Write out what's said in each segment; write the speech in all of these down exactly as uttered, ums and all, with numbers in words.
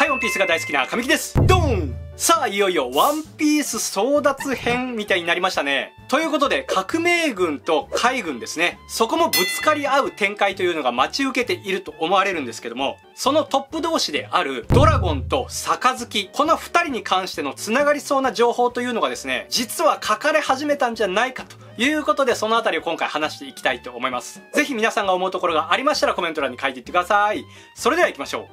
はい、ワンピースが大好きな神木です。ドーン。さあ、いよいよワンピース争奪編みたいになりましたね。ということで、革命軍と海軍ですね。そこもぶつかり合う展開というのが待ち受けていると思われるんですけども、そのトップ同士であるドラゴンと杯、この二人に関しての繋がりそうな情報というのがですね、実は書かれ始めたんじゃないかということで、そのあたりを今回話していきたいと思います。ぜひ皆さんが思うところがありましたらコメント欄に書いていってください。それでは行きましょう。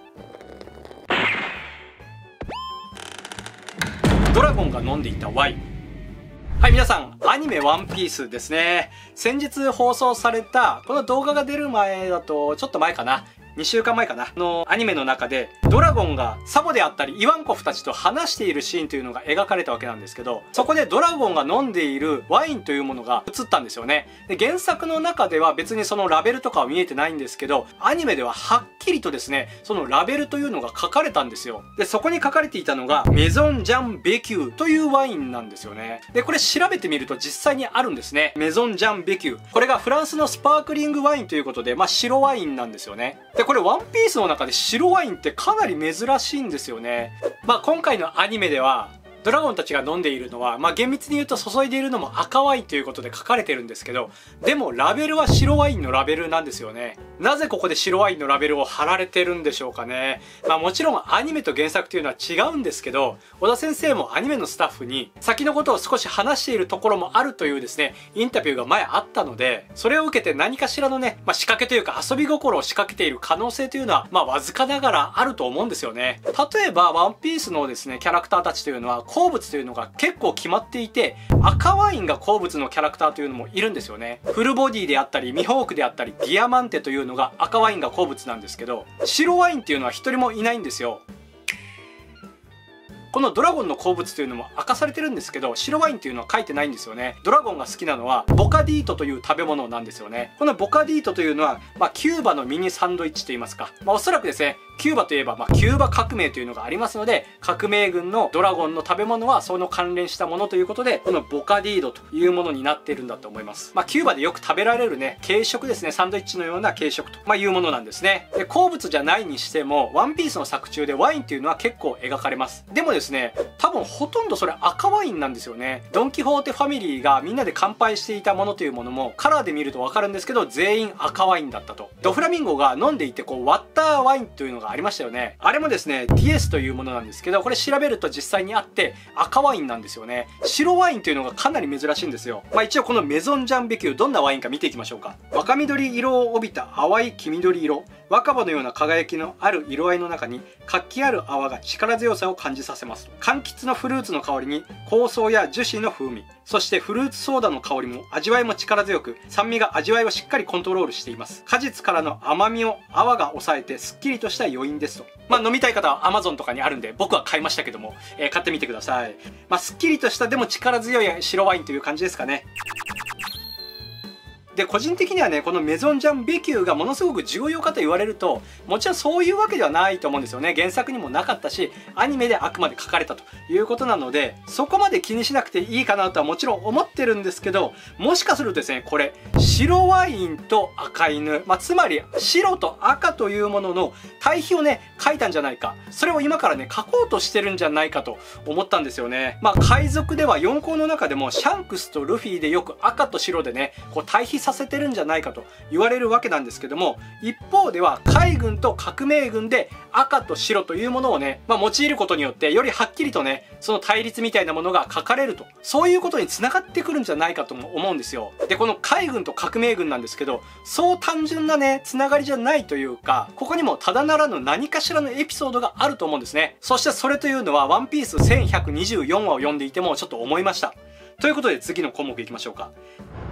ドラゴンが飲んでいたワイン。はい、皆さん、アニメワンピースですね。先日放送された、この動画が出る前だと、ちょっと前かな。にしゅうかんまえかなのアニメの中で、ドラゴンがサボであったりイワンコフたちと話しているシーンというのが描かれたわけなんですけど、そこでドラゴンが飲んでいるワインというものが映ったんですよね。で、原作の中では別にそのラベルとかは見えてないんですけど、アニメでははっきりとですね、そのラベルというのが書かれたんですよ。で、そこに書かれていたのがメゾンジャンベキューというワインなんですよね。で、これ調べてみると実際にあるんですね。メゾンジャンベキュー。これがフランスのスパークリングワインということで、まあ白ワインなんですよね。で、これワンピースの中で白ワインってかなり珍しいんですよね。まあ今回のアニメではドラゴンたちが飲んでいるのは、まあ厳密に言うと注いでいるのも赤ワインということで書かれてるんですけど、でもラベルは白ワインのラベルなんですよね。なぜここで白ワインのラベルを貼られてるんでしょうかね。まあもちろんアニメと原作というのは違うんですけど、小田先生もアニメのスタッフに先のことを少し話しているところもあるというですね、インタビューが前あったので、それを受けて何かしらのね、まあ仕掛けというか遊び心を仕掛けている可能性というのは、まあわずかながらあると思うんですよね。例えばワンピースのですね、キャラクターたちというのは好物というのが結構決まっていて、赤ワインが好物のキャラクターというのもいるんですよね。フルボディであったりミホークであったりディアマンテというのが赤ワインが好物なんですけど、白ワインっていうのは一人もいないんですよ。このドラゴンの好物というのも明かされてるんですけど、白ワインというのは書いてないんですよね。ドラゴンが好きなのはボカディートという食べ物なんですよね。このボカディートというのは、まあ、キューバのミニサンドイッチといいますか、まあ、おそらくですね、キューバといえば、まあ、キューバ革命というのがありますので、革命軍のドラゴンの食べ物はその関連したものということで、このボカディードというものになっているんだと思います。まあ、キューバでよく食べられるね、軽食ですね、サンドイッチのような軽食と、まあ、いうものなんですね。で、好物じゃないにしても、ワンピースの作中でワインというのは結構描かれます。でもですね、多分ほとんどそれ赤ワインなんですよね。ドン・キホーテファミリーがみんなで乾杯していたものというものも、カラーで見るとわかるんですけど、全員赤ワインだったと。ドフラミンゴが飲んでいて、こう、割ったワインというのがありましたよね。あれもですね、ディエスというものなんですけど、これ調べると実際にあって赤ワインなんですよね。白ワインというのがかなり珍しいんですよ。まあ一応このメゾンジャンベキュー、どんなワインか見ていきましょうか。若緑色を帯びた淡い黄緑色。若葉のような輝きのある色合いの中に活気ある泡が力強さを感じさせます。柑橘のフルーツの香りに香草や樹脂の風味、そしてフルーツソーダの香りも味わいも力強く、酸味が味わいをしっかりコントロールしています。果実からの甘みを泡が抑えてすっきりとした余韻ですと。まあ飲みたい方は Amazon とかにあるんで、僕は買いましたけども、えー、買ってみてください。まあすっきりとしたでも力強い白ワインという感じですかね。で、個人的にはね、このメゾンジャンベキューがものすごく重要かと言われると、もちろんそういうわけではないと思うんですよね。原作にもなかったし、アニメであくまで書かれたということなので、そこまで気にしなくていいかなとはもちろん思ってるんですけど、もしかするとですね、これ、白ワインと赤犬、まあ、つまり白と赤というものの対比をね、書いたんじゃないか。それを今からね、書こうとしてるんじゃないかと思ったんですよね。まあ、海賊ではよん校の中でも、シャンクスとルフィでよく赤と白でね、こう対比させてるんじゃないかと言われるわけなんですけども、一方では海軍と革命軍で赤と白というものをね、まあ、用いることによってよりはっきりとね、その対立みたいなものが書かれると、そういうことにつながってくるんじゃないかとも思うんですよ。で、この海軍と革命軍なんですけど、そう単純なね、つながりじゃないというか、ここにもただならぬ何かしらのエピソードがあると思うんですね。そしてそれというのはワンピースせんひゃくにじゅうよんわを読んでいてもちょっと思いました。ということで次の項目いきましょうか。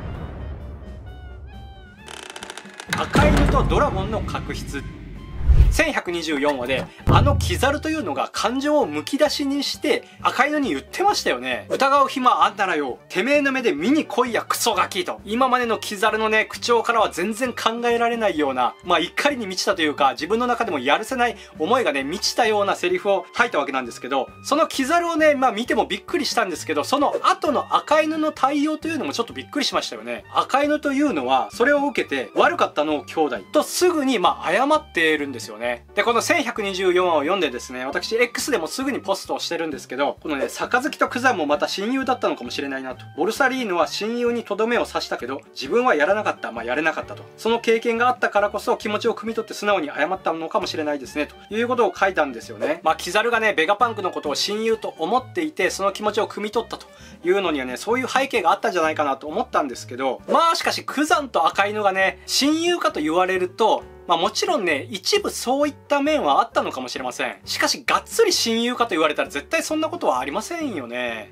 赤犬とドラゴンの確執。せんひゃくにじゅうよんわであのキザルというのが感情をむき出しにして赤犬に言ってましたよね。疑う暇あんならよ、てめえの目で見に来いやクソガキと。今までのキザルのね、口調からは全然考えられないような、まあ怒りに満ちたというか、自分の中でもやるせない思いがね、満ちたようなセリフを吐いたわけなんですけど、そのキザルをね、まあ見てもびっくりしたんですけど、その後の赤犬の対応というのもちょっとびっくりしましたよね。赤犬というのはそれを受けて悪かったのを兄弟とすぐにまあ謝っているんですよね。 ね。で、このせんひゃくにじゅうよんわを読んでですね、私 X でもすぐにポストをしてるんですけど、このね、杯とクザンもまた親友だったのかもしれないなと。ボルサリーヌは親友にとどめを刺したけど、自分はやらなかった。まあやれなかったと。その経験があったからこそ気持ちを汲み取って素直に謝ったのかもしれないですね、ということを書いたんですよね。まあキザルがね、ベガパンクのことを親友と思っていて、その気持ちを汲み取ったというのにはね、そういう背景があったんじゃないかなと思ったんですけど、まあしかしクザンと赤犬がね、親友かと言われると、まあもちろんね、一部そういった面はあったのかもしれません。しかし、がっつり親友かと言われたら絶対そんなことはありませんよね。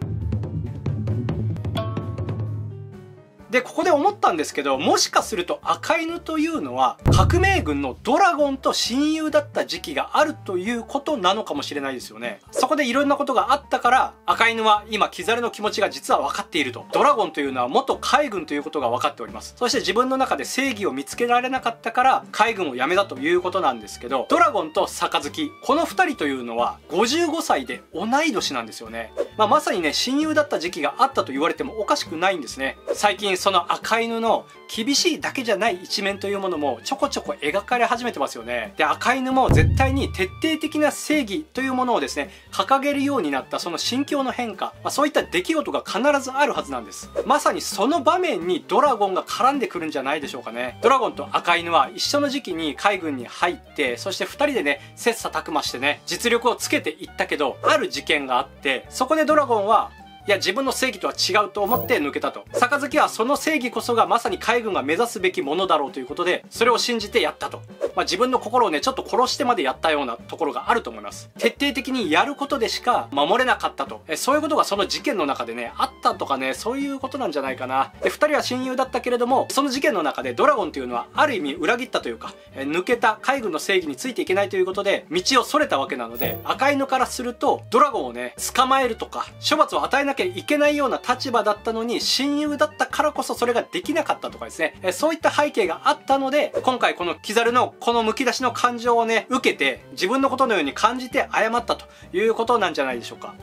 で、ここで思ったんですけど、もしかすると赤犬というのは革命軍のドラゴンと親友だった時期があるということなのかもしれないですよね。そこでいろんなことがあったから赤犬は今キザルの気持ちが実は分かっていると。ドラゴンというのは元海軍ということが分かっております。そして自分の中で正義を見つけられなかったから海軍を辞めたということなんですけど、ドラゴンと杯、このふたりというのはごじゅうごさいで同い年なんですよね。まあ、まさにね、親友だった時期があったと言われてもおかしくないんですね。最近その赤犬の厳しいだけじゃない一面というものもちょこちょこ描かれ始めてますよね。で、赤犬も絶対に徹底的な正義というものをですね、掲げるようになったその心境の変化、まあ、そういった出来事が必ずあるはずなんです。まさにその場面にドラゴンが絡んでくるんじゃないでしょうかね。ドラゴンと赤犬は一緒の時期に海軍に入って、そしてふたりでね、切磋琢磨してね、実力をつけていったけど、ある事件があって、そこでドラゴンはいや自分の正義とは違うと思って抜けたと。杯はその正義こそがまさに海軍が目指すべきものだろうということで、それを信じてやったと。まあ、自分の心をねちょっと殺してまでやったようなところがあると思います。徹底的にやることでしか守れなかったと。えそういうことがその事件の中でねあったとかね、そういうことなんじゃないかな。でふたりは親友だったけれども、その事件の中でドラゴンというのはある意味裏切ったというか、え抜けた海軍の正義についていけないということで道をそれたわけなので、赤犬からするとドラゴンをね捕まえるとか処罰を与えなきゃいけないような立場だったのに、親友だったからこそそれができなかったとかですね、えそういった背景があったので、今回このキザルのこのむき出しの感情をね受けて自分のことのように感じて謝ったということなんじゃないでしょうか。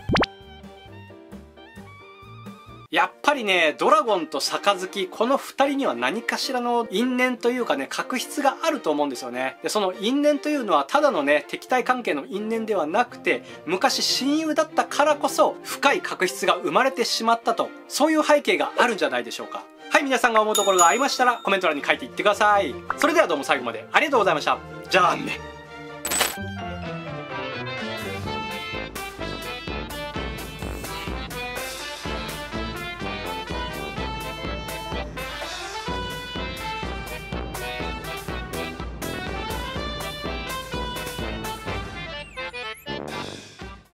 やっぱりね、ドラゴンと杯、このふたりには何かしらの因縁というかね、確執があると思うんですよね。で、その因縁というのはただのね、敵対関係の因縁ではなくて、昔親友だったからこそ深い確執が生まれてしまったと、そういう背景があるんじゃないでしょうか。はい、皆さんが思うところがありましたらコメント欄に書いていってください。それではどうも最後までありがとうございました。じゃあね。